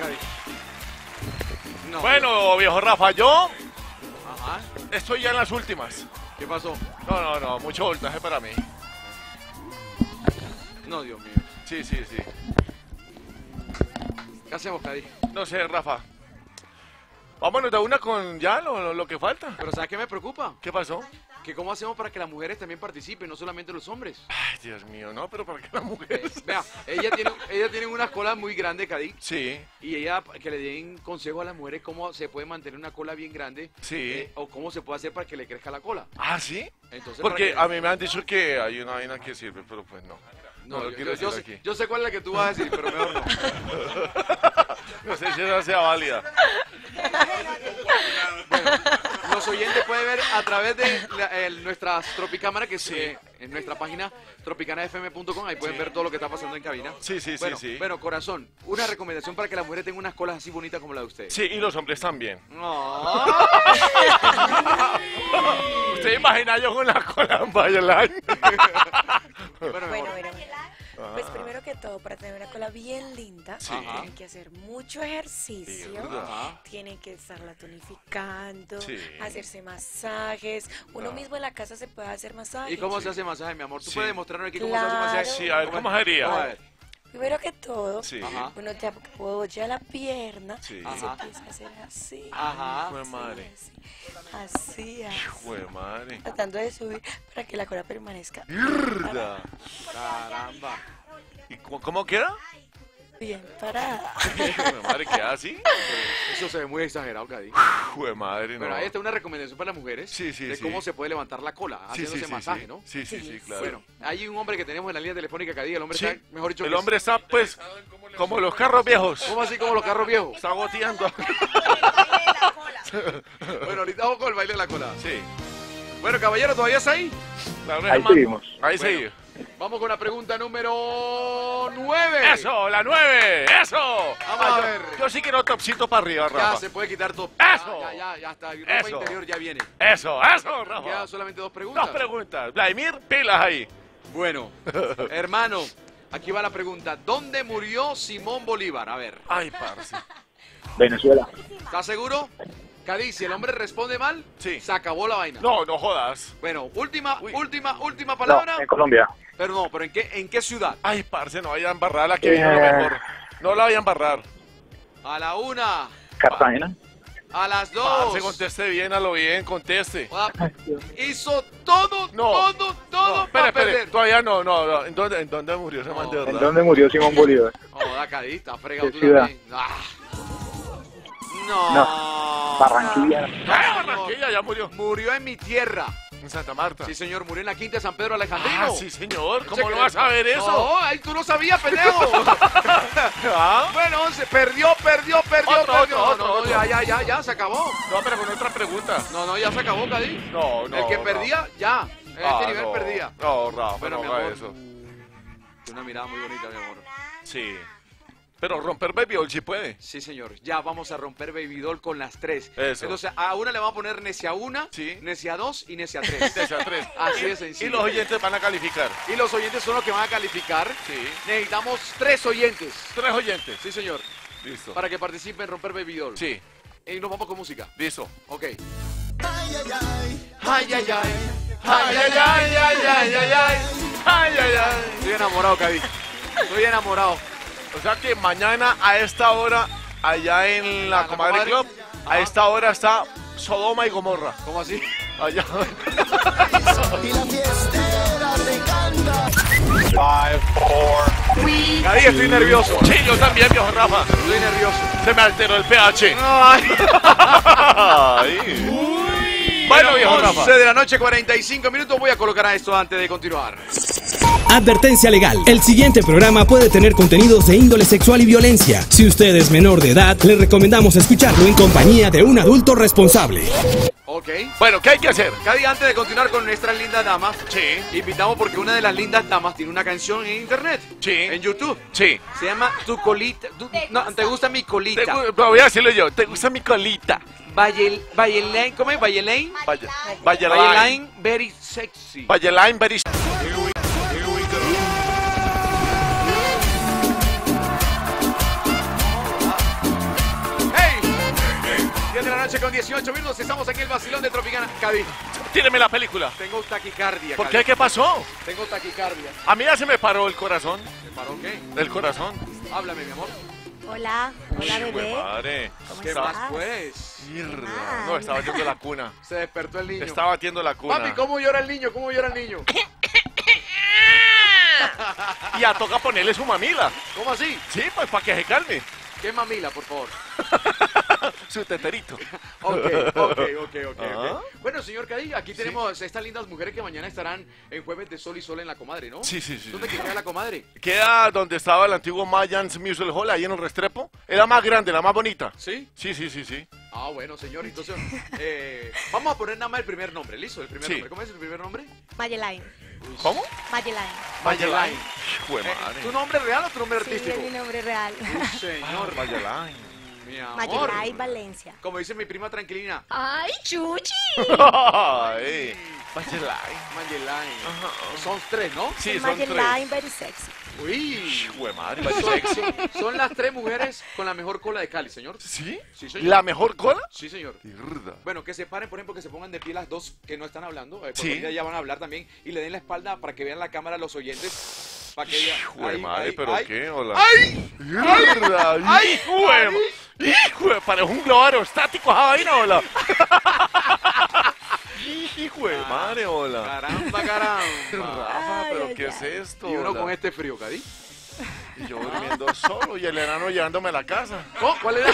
Cadi? No. Bueno, viejo Rafa, yo Ajá. estoy ya en las últimas. ¿Qué pasó? No, no, no, mucho voltaje para mí. No, Dios mío. Sí, sí, sí. ¿Qué hacemos, Cadi? No sé, Rafa. Vámonos de una con ya lo, lo, lo que falta. Pero ¿sabes qué me preocupa? ¿Qué pasó? Que cómo hacemos para que las mujeres también participen, no solamente los hombres. Ay, Dios mío, no, pero ¿para qué las mujeres? Eh, vea, ella tiene, ella tiene unas colas muy grandes, Cadi. Sí. Y ella, que le den consejo a las mujeres cómo se puede mantener una cola bien grande. Sí. Eh, o cómo se puede hacer para que le crezca la cola. ¿Ah, sí? Entonces, Porque para a mí me han dicho que hay una vaina que sirve, pero pues no. No, No, lo yo, quiero yo- yo decir sé, aquí. yo sé cuál es la que tú vas a decir, pero mejor no. No sé si esa sea válida. Bueno, los oyentes pueden ver a través de la- el- nuestras Tropicámaras, que es eh, en nuestra página tropicana f m punto com, ahí pueden Sí. ver todo lo que está pasando en cabina. Sí, sí, sí, bueno, sí. Bueno, corazón, una recomendación para que las mujeres tengan unas colas así bonitas como la de ustedes. Sí, y los hombres también. No. ¿Usted imagina yo con la cola en Valleline? Bueno, Bueno, mejor. bueno, pues primero que todo, para tener una cola bien linda, Sí. tienen que hacer mucho ejercicio, Ajá. tienen que estarla tonificando, Sí. hacerse masajes. Uno Ah. mismo en la casa se puede hacer masajes. ¿Y cómo se hace masaje, mi amor? ¿Tú Sí. puedes demostrarnos aquí cómo se hace Claro. masaje? Sí, a ver, ¿cómo sería? Vamos a ver. Primero que todo, Sí. Ajá. uno te apoya la pierna Sí. y Ajá. se empieza a hacer así. Ajá. Hijo de madre. Así, así. Hijo de madre. Tratando de subir para que la cola permanezca Mierda. Caramba. ¿Y cómo, cómo queda? bien parada. Hijo de madre, ¿queda así? Eso se ve muy exagerado, Cadi. Hijo de madre, no. Pero ahí está una recomendación para las mujeres Sí, sí, de sí. cómo se puede levantar la cola, Sí, haciéndose sí, sí, masaje, sí. ¿no? Sí, sí, sí, claro. Bueno, hay un hombre que tenemos en la línea telefónica, Cadi, el hombre Sí. está, mejor dicho, El que es- hombre está, pues, como los carros viejos. ¿Cómo así como los carros viejos? Está goteando. Bueno, ahorita vamos con el baile de la cola. Sí. Bueno, caballero, ¿todavía está ahí? La Ahí oreja, seguimos. Ahí Bueno. seguimos. Vamos con la pregunta número nueve. ¡Eso! ¡La nueve! ¡Eso! Vamos a yo, ver. Yo sí quiero topcito para arriba, Ya Rafa. se puede quitar todo. ¡Eso! Ya, ya, ya está. Ropa Eso. interior ya viene. ¡Eso! ¡Eso, Rafa! Quedan solamente dos preguntas. Dos preguntas. Vladimir, pilas ahí. Bueno, hermano, aquí va la pregunta. ¿Dónde murió Simón Bolívar? A ver, Ay, parce. Venezuela. ¿estás seguro? Cádiz, si el hombre responde mal, Sí. se acabó la vaina. No, no jodas. Bueno, última, Uy. última, última No, palabra. en Colombia. Pero no, pero ¿en qué, en qué ciudad? Ay, parce, no vayan a embarrar la que Eh. viene lo mejor. No la vayan a embarrar. A la una, Cartagena. a las Parce, dos. conteste bien, a lo bien, conteste. Ah, hizo todo, No. todo, todo No, espere, para espere, perder. todavía no, no, no. ¿En dónde, en dónde murió ese man de ¿En verdad? dónde murió Simón Bolívar? No, da Cádiz, está fregado ¿Qué tú ciudad? también. Ah. No. No, Barranquilla. ¡Ah, Barranquilla, ya murió! Murió en mi tierra. En Santa Marta. Sí, señor, murió en la quinta de San Pedro Alejandrino. Ah, sí, señor. ¿Cómo Che, no que- vas a ver eso? No, ahí tú no sabías, pendejo. ¿Ah? Bueno, once, perdió, perdió, perdió, Otro, perdió. otro, no, no, otro, ya, otro. ya, ya, ya, se acabó. No, pero con otra pregunta. No, no, ya se acabó, Cádiz. No, no. El que no. perdía, ya. En este Ah, nivel no. perdía. No, Rafa, Bueno, no mi haga amor. eso. Una mirada muy bonita, mi amor. Sí. Pero romper baby doll sí puede. Sí, señor. Ya vamos a romper Baby Doll con las tres. Eso. Entonces, a una le vamos a poner necia una, Sí. necia dos y necia tres. Desde a tres. Así de Y sencillo. los oyentes van a calificar. Y los oyentes son los que van a calificar. Sí. Necesitamos tres oyentes. Tres oyentes. Sí, señor. Listo. Para que participen en romper Baby Doll. Sí. Y nos vamos con música. Listo. Ok. Ay, ay, ay. Ay, ay, ay. Ay, ay, ay, ay, ay, ay, ay. Ay, ay, ay. Estoy enamorado, Cádiz. Estoy enamorado. O sea que mañana a esta hora, allá en la ¿La Comadre Comadre? Club, a Ajá. esta hora está Sodoma y Gomorra. ¿Cómo así? Allá. Y la fiestera te canta. Five, four. Cádiz, estoy nervioso. Sí, yo también, viejo Rafa. Estoy nervioso. Se me alteró el pH. Ay. Ay. Bueno, viejo Rafa. once de la noche, cuarenta y cinco minutos. Voy a colocar a esto antes de continuar. Advertencia legal. El siguiente programa puede tener contenidos de índole sexual y violencia. Si usted es menor de edad, le recomendamos escucharlo en compañía de un adulto responsable. Ok. Bueno, ¿qué hay que hacer? Cádiz, antes de continuar con nuestras lindas damas, Sí. invitamos porque una de las lindas damas tiene una canción en internet. Sí. En YouTube. Sí. Se llama Tu colita. tu- no, ¿te gusta mi Te colita? gu- pero voy a decirlo yo. ¿Te gusta mi colita? Valle, Valle ¿cómo es? Valle Lane. Vaya. Valle Valle Lane, very sexy. Valle Line, very. diez de la noche con dieciocho minutos. Estamos aquí en el vacilón de Tropicana. Cadi, Tíreme la película. tengo taquicardia. ¿Por Cadi. qué? ¿Qué pasó? Tengo taquicardia. A mí ya se me paró el corazón. ¿Me paró qué? El corazón. Háblame, mi amor. Hola, hola Uy, bebé. madre. ¿Cómo ¿Qué estás? más, pues? Mierda. No, estaba batiendo la cuna. Se despertó el niño. Estaba batiendo la cuna. Papi, ¿cómo llora el niño? ¿Cómo llora el niño? Y a toca ponerle su mamila. ¿Cómo así? Sí, pues para que se calme. ¿Qué mamila, por favor? Su teterito. Ok, ok, ok, ok. Ah. ok. Bueno, señor Cadi, aquí tenemos estas lindas mujeres que mañana estarán en Jueves de Sol y Sol en La Comadre, ¿no? Sí, sí, sí. ¿Dónde queda La Comadre? Queda donde estaba el antiguo Mayans Music Hall, ahí en el Restrepo. Era más grande, la más bonita. ¿Sí? Sí, sí, sí, sí. Ah, bueno, señor, entonces eh, vamos a poner nada más el primer nombre, ¿listo? El primer Sí. nombre. ¿Cómo es el primer nombre? Mayelaine. ¿Cómo? Mayelaine. Mayelaine. Jue Eh, madre. ¿Tu nombre real o tu nombre Sí, artístico? es mi nombre real. Uy, señor. Mayelaine. Mi amor. Mayelaine Valencia. Como dice mi prima Tranquilina. ¡Ay, chuchi! Ay, Mayelaine. Mayelaine. Son tres, ¿no? Sí, son tres. Mayelaine, very sexy. Uy. Jue madre, Son, sexy. son- son las tres mujeres con la mejor cola de Cali, señor. ¿Sí? Sí, señor. ¿La mejor cola? Sí, señor. Mierda. Bueno, que se paren, por ejemplo, que se pongan de pie las dos que no están hablando. Eh, porque Sí. ahorita ya van a hablar también. Y le den la espalda para que vean la cámara a los oyentes. Para que vean. Jue Ay, madre, ay, pero ay. qué, hola. ¡Ay! Mierda. ¡Ay! Jue ma- Hijo, parece un globo aerostático esa vaina, hola. Hijo de madre, hola. Caramba, caramba. Rafa, Ay, pero ay, ¿qué ay. es esto? Y uno hola? con este frío, Cadi. Y yo durmiendo solo y el enano llevándome a la casa. ¿Cómo? ¿Cuál era?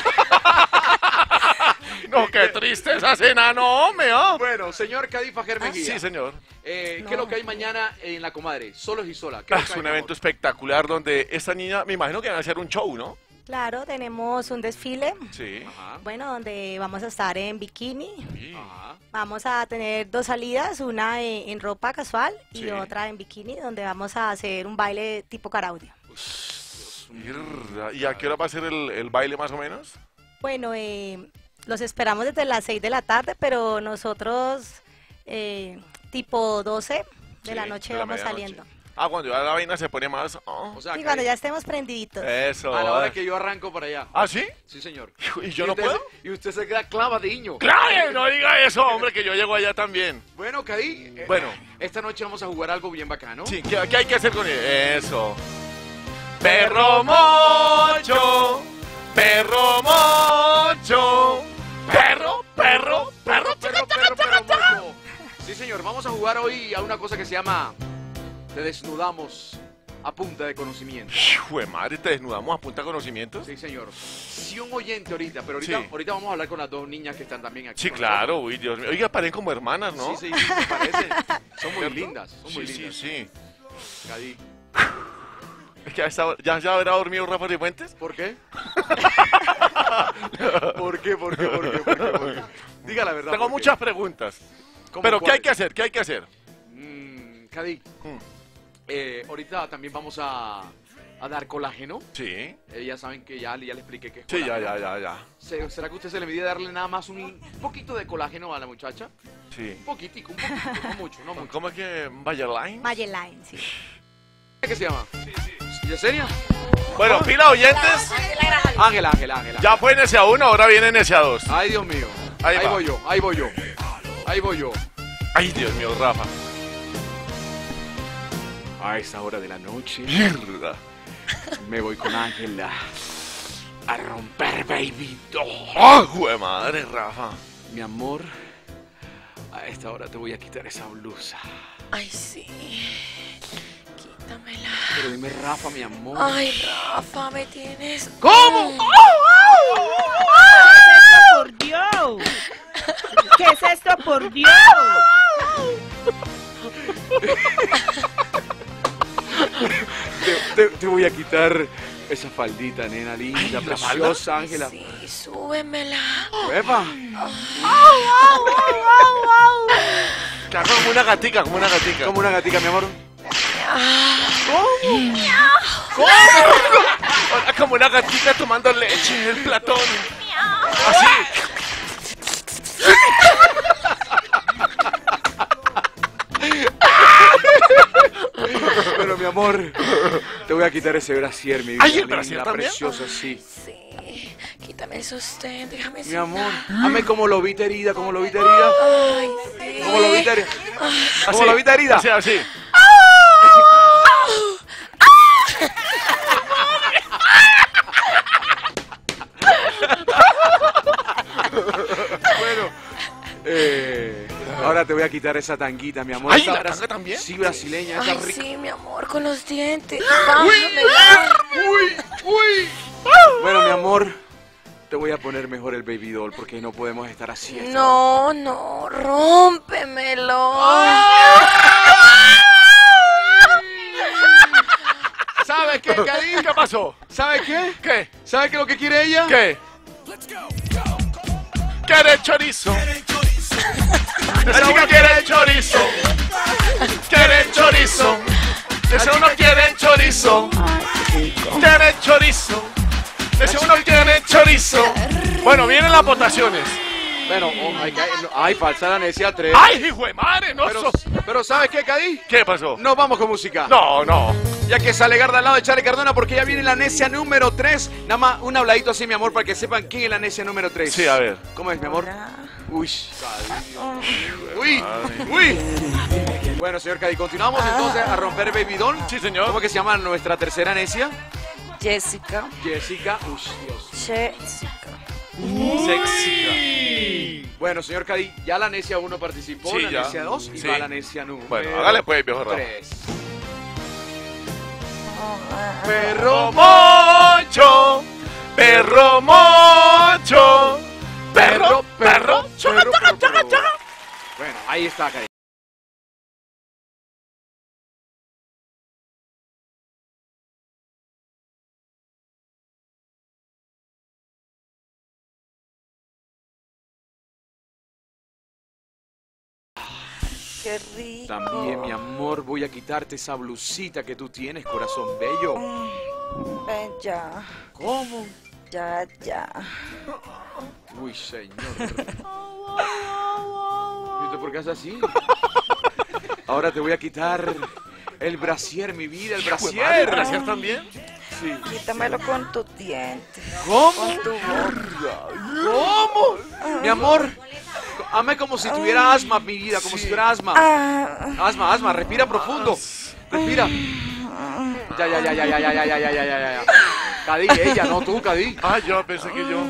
No, qué triste es ese enano, hombre, ¿ah? Bueno, señor Cadi Fajer Mejía. Sí, señor. Eh, ¿Qué es lo que hay mañana en La Comadre? Solos y sola. ¿Qué Ah, lo que es hay, un mi evento amor? espectacular donde esta niña, me imagino que van a hacer un show, ¿no? Claro, tenemos un desfile. Sí. Ajá. Bueno, donde vamos a estar en bikini. Ajá. Vamos a tener dos salidas, una en, en ropa casual y Sí. otra en bikini, donde vamos a hacer un baile tipo caraudio. Mierda. ¿Y a qué hora va a ser el, el baile más o menos? Bueno, eh, los esperamos desde las seis de la tarde, pero nosotros eh, tipo doce de la Sí, noche de la vamos medianoche. saliendo. Ah, cuando ya la vaina se pone más... oh. O sea, Y que cuando ya estemos prendiditos. Eso. a la hora ah. que yo arranco para allá. ¿Ah, sí? Sí, señor. ¿Y yo no usted puedo? se- y usted se queda clavadiño. ¡Claro! No diga eso, hombre, que yo llego allá también. Bueno, Cadi. eh, Bueno. Esta noche vamos a jugar algo bien bacano. Sí, ¿qué, qué hay que hacer con él? Eso. Perro mocho, perro mocho, perro, perro, perro, Perro, perro, perro, mocho. Sí, señor. Vamos a jugar hoy a una cosa que se llama Te desnudamos a punta de conocimiento. Hijo de madre, ¿te desnudamos a punta de conocimientos? Sí, señor. Si un oyente ahorita, pero ahorita, Sí. ahorita vamos a hablar con las dos niñas que están también aquí. Sí, con claro, uy, Dios mío. Oiga, paren como hermanas, ¿no? nosotros. Sí, sí, sí, me parece. Son muy ¿Cierto? lindas, son muy Sí, lindas. sí, sí. Cadi, Es que ya, está- ya, ya habrá dormido Rafa Cifuentes. ¿por qué? ¿Por qué? ¿Por qué? ¿Por qué? ¿Por qué? ¿Por qué? Diga la verdad. Tengo ¿por qué? muchas preguntas. ¿Cómo Pero, ¿qué cuál? hay que hacer? ¿Qué hay que hacer? Mm, Cadi, Mm. eh, ahorita también vamos a, a dar colágeno. Sí. Eh, ya saben que ya, ya le expliqué que es Sí, ya, colágeno. ya, ya, ya. Se- ¿Será que usted se le mide darle nada más un poquito de colágeno a la muchacha? Sí. Un poquitico, un poquito, no mucho, no mucho. ¿Cómo es que Line? Mayelaine, sí. ¿Qué se llama? ¿Yesenia? Bueno, pila oyentes. Ángela, Ángela, Ángela. Ya fue N S A uno, ahora viene N S A dos. Ay, Dios mío. Ahí Ahí, va. voy yo, ahí voy yo. Ahí voy yo. Ay, Dios mío, Rafa. A esa hora de la noche Mierda. me voy con Ángela a romper, baby. ¡Ah, jue madre, Rafa! Mi amor, a esta hora te voy a quitar esa blusa. Ay, sí. Quítamela. Pero dime, Rafa, mi amor. Ay, Rafa, me tienes. ¿Cómo? Mm. ¿Qué es esto, por Dios? ¿Qué es esto, por Dios? Te, te- te voy a quitar esa faldita, nena linda, Ay, ¿la preciosa, Ángela. Sí, súbemela. ¡Epa! Claro, como una gatica, como una gatica. Como una gatica, mi amor. ¿Cómo? ¿Cómo? Como una gatica tomando leche en el platón. Así. Pero mi amor, te voy a quitar ese brasier, mi vida Ay, ¿el linda, brasier también? preciosa, sí. Sí, quítame me sostén, déjame Mi sentar. amor, ame como lo viste herida, como lo viste herida. Ay, sí. Como lo viste herida. Como Así, lo viste herida. Así, así. Bueno, eh, ahora te voy a quitar esa tanguita, mi amor. Ay, Esta ¿la bras- tanga también? Sí, brasileña, esa Ay, rica. sí, mi amor, con los dientes. Uy, uy, uy. Bueno, mi amor, te voy a poner mejor el baby doll porque no podemos estar así. esta No, no, rómpemelo. ¿Sabes qué, Cari? ¿Qué pasó? ¿Sabes qué? ¿Qué? ¿Sabes qué es lo que quiere ella? ¿Qué? Quiere chorizo. La chica quiere chorizo. Quiere chorizo. Ese uno quiere chorizo. Quiere chorizo. Ese uno quiere chorizo. Bueno, vienen las votaciones. Bueno, oh, ay, ay, no, ay, falsa la necia tres. ¡Ay, hijo de madre! No Pero, sos- pero ¿sabes qué, Cadi? ¿Qué pasó? Nos vamos con música. No, no. Ya que sale Garda al lado de Charlie Cardona porque ya viene la necia número tres. Nada más un habladito así, mi amor, para que sepan quién es la necia número tres. Sí, a ver. ¿Cómo es, mi amor? Uy, uy, uy. Bueno, señor Cadi, continuamos entonces a romper Baby Doll. Sí, señor. ¿Cómo que se llama nuestra tercera necia? Jessica. Jessica. Uy, Dios. Jessica. Sexy. Bueno, señor Cadi, ya la necia uno participó, Sí, la ya. necia dos y Sí. va la necia número Bueno, hágale pues, viejo Rafa. tres. Perro mocho, perro mocho, perro, perro, perro, perro, perro. Bueno, ahí está, Cadi. Qué rico. También, mi amor, voy a quitarte esa blusita que tú tienes, corazón bello. Ven ya. ¿Cómo? Ya, ya. Uy, señor. ¿Viste por qué haces así? Ahora te voy a quitar el brasier, mi vida, el brasier. ¿El brasier también? Sí. Quítamelo con tus dientes. ¿Cómo? Con tu boca. ¿Cómo? Mi amor, ame como si tuviera asma, mi vida, como si tuviera asma. Ah. Asma, asma, respira profundo. Respira. Ya, ya, ya, ya, ya, ya, ya, ya, ya, ya, ya, ya. Cadi, ella, no tú, Cadi. Ah, yo pensé que yo.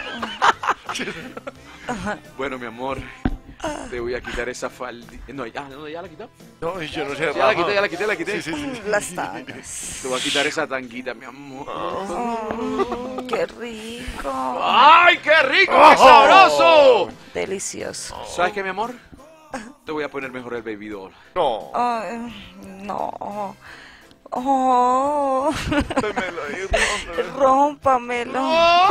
Bueno, mi amor, te voy a quitar esa falda. No, ya, no, ya la quitó. No, yo no sé. Ya la quité, ya la quité, la quité. Sí, sí, sí. Las tangas. Te voy a quitar esa tanguita, mi amor. Oh, qué rico. ¡Ay, qué rico, qué sabroso! Delicioso. ¿Sabes qué, mi amor? Te voy a poner mejor el baby doll. No. Ay, no. Oh. Rómpamelo.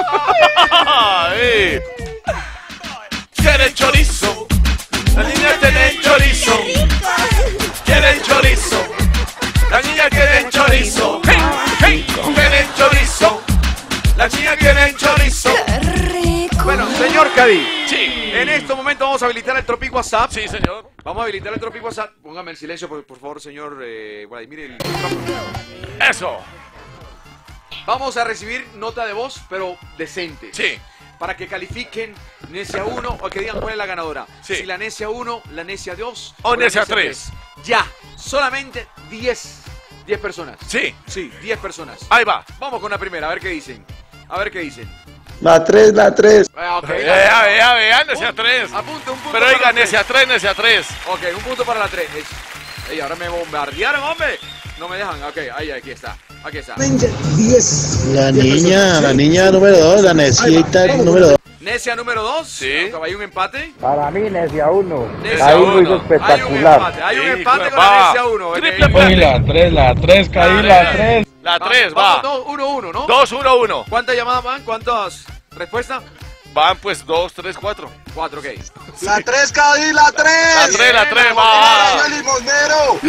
Ay. Quiere chorizo. La niña tiene chorizo. Quiere chorizo. La niña quiere chorizo. Hey, hey. Quiere chorizo. La niña quiere chorizo. Bueno, señor Cadi. Sí. En este momento vamos a habilitar el Tropic WhatsApp. Sí, señor. Vamos a habilitar el Tropic WhatsApp. Póngame el silencio, por, por favor, señor eh, Vladimir. El micrófono. Eso. Vamos a recibir nota de voz, pero decente. Sí. Para que califiquen necia uno o que digan cuál es la ganadora. Sí. Si la necia uno, la necia dos O la necia tres. Ya, solamente diez. diez personas. Sí. Sí, diez personas. Ahí va. Vamos con la primera, a ver qué dicen. A ver qué dicen. La tres, la tres. Ah, ok. Vea, vea, vea, necia tres. Apunte un punto. Pero para oiga, la tres. necia tres, necia tres. Ok, un punto para la tres. Ey, ahora me bombardearon, hombre. No me dejan. Ok, ahí, aquí está. Aquí está. diez. La niña, la niña número dos, la necesita número dos. Necia número dos. Sí. Hay un empate. Para mí, necia uno. Necia Ahí uno. lo hizo Hay un espectacular. empate. Hay un Sí, empate con va. la necia uno. Triple Ok. empate. la tres, la tres, caí la tres. La Vamos, tres, vamos, va. dos, uno, uno, ¿no? Dos, uno, uno. ¿Cuántas llamadas van? ¿Cuántas respuestas? Van pues dos, tres, cuatro. Cuatro, ok. La tres, caí la tres. La tres, la tres, va. limosnero.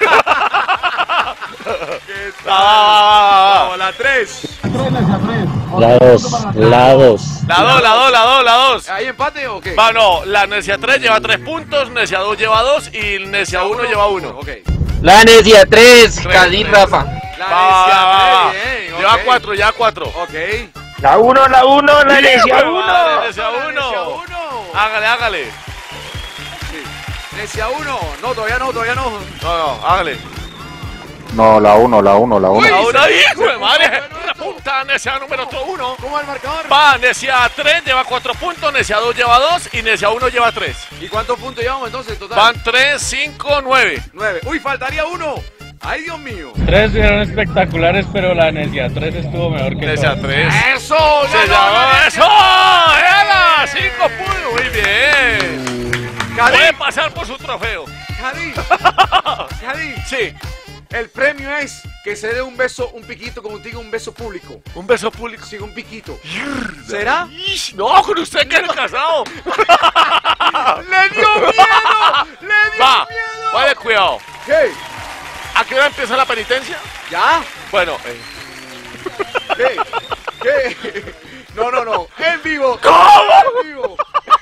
¿Qué tal? Va, va, va, Vamos, la tres. La dos, la dos. La dos, la dos, la dos, la dos. ¿Hay empate o qué? Va, no, la necia tres lleva tres puntos, necia dos lleva dos y necia uno lleva uno. Ok. La necia tres, Tres, Cadí tres. Rafa. La Va, va, va, va. necia tres, bien, Lleva ok. cuatro, lleva cuatro. Ok. La uno, la uno, la Bien, necia madre, uno. necia uno. Necia uno. Hágale, hágale. Sí. Necia uno. No, todavía no, todavía no. No, no, hágale. No, la uno, la uno, la uno. La uno, hijo de madre. Repunta Necia número uno. ¿Cómo va el marcador? Va, Necia tres lleva cuatro puntos, Necia dos lleva dos y Necia uno lleva tres. ¿Y cuántos puntos llevamos entonces en total? Van tres, cinco, nueve. nueve. Uy, faltaría uno. Ay, Dios mío. Tres fueron espectaculares, pero la Necia tres estuvo mejor que Necia todas. tres. ¡Eso! Se ¡No, llama no, no, eso. ¡Ela! Cinco puntos. Muy bien. Puede pasar por su trofeo. Cadi. Cadi. Sí. El premio es que se dé un beso, un piquito contigo, un beso público. ¿Un beso público? Sí, un piquito. ¿Será? No, con usted que es casado. ¡Le dio miedo! ¡Le dio Va, miedo! vale, cuidado. ¿Qué? ¿A qué hora empieza la penitencia? ¿Ya? Bueno, eh. ¿Qué? ¿Qué? No, no, no. En vivo. ¿Cómo? En vivo.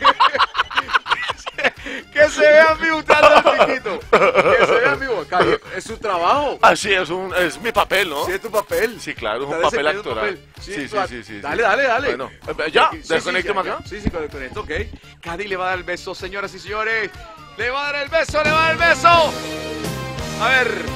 Que se vean vivo usando el piquito. Que se vean vivo. Cadi, es su trabajo. Así es, un, es mi papel, ¿no? Sí, es tu papel. Sí, claro, es un Está papel desempeñando actoral. papel. Sí, Sí, sí, tú- sí, sí. Dale, sí. dale, dale. Bueno, eh, ya, Sí, sí, desconécteme ya, acá. ya. Sí, sí, con esto, ok. Cadi le va a dar el beso, señoras y señores. Le va a dar el beso, le va a dar el beso. A ver.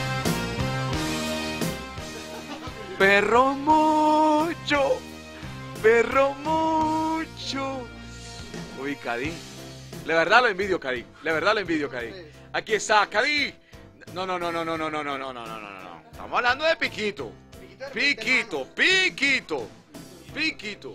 Perro mucho. Perro mucho. Uy, Cadi. La verdad lo envidio, Cadi. La verdad lo envidio, Cadi. Aquí está, Cadi. No, no, no, no, no, no, no, no, no, no, no, no. Estamos hablando de piquito. Piquito, piquito. Piquito.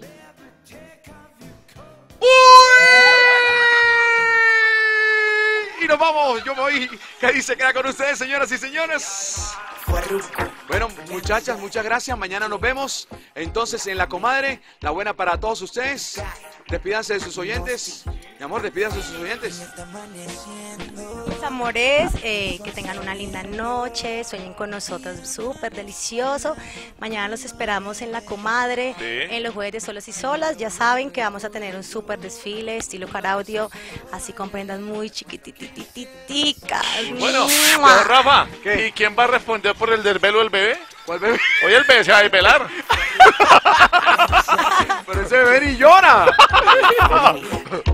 ¡Uy! Y nos vamos. Yo me voy. Cadi se queda con ustedes, señoras y señores. Bueno, muchachas, muchas gracias. Mañana nos vemos. Entonces, en La Comadre, la buena para todos ustedes. Despídanse de sus oyentes. Mi amor, despídanse de sus oyentes. Mis amores, eh, que tengan una linda noche, sueñen con nosotros, súper delicioso. Mañana los esperamos en La Comadre, Sí. en los jueves de Solos y Solas. Ya saben que vamos a tener un súper desfile, estilo caraudio, así con prendas muy chiquitititicas. Bueno, ¡Mua! pero Rafa, ¿Qué? ¿y quién va a responder por el desvelo del bebé? ¿Cuál bebé? Hoy el bebé se va a desvelar. Pero ese bebé ni llora.